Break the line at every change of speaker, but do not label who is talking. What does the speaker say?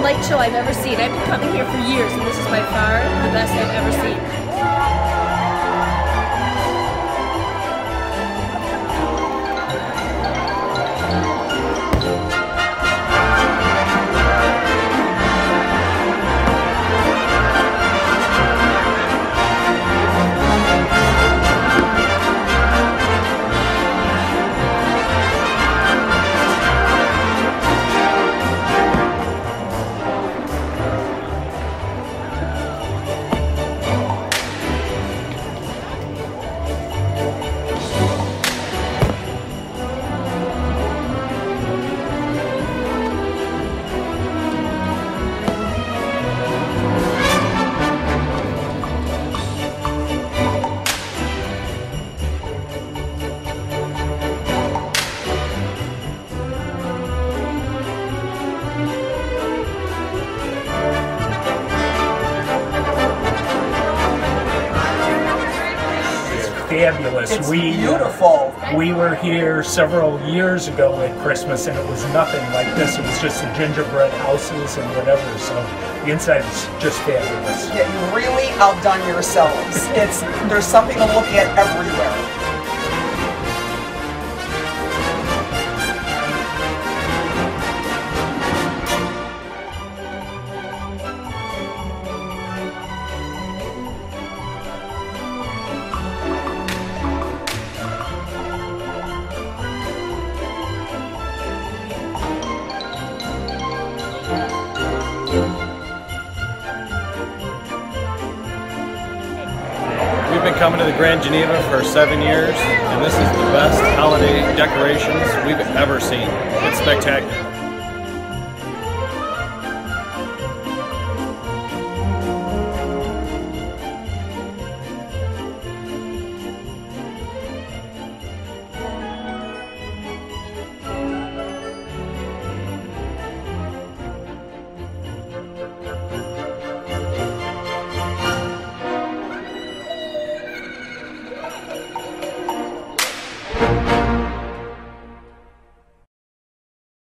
light show I've ever seen. I've been coming here for years, and this is by far the best I've ever seen.
Fabulous.
It's beautiful.
We were here several years ago at Christmas, and it was nothing like this. It was just the gingerbread houses and whatever. So the inside is just fabulous.
Yeah, you really outdone yourselves. There's something to look at everywhere.
We've been coming to the Grand Geneva for 7 years, and this is the best holiday decorations we've ever seen. It's spectacular.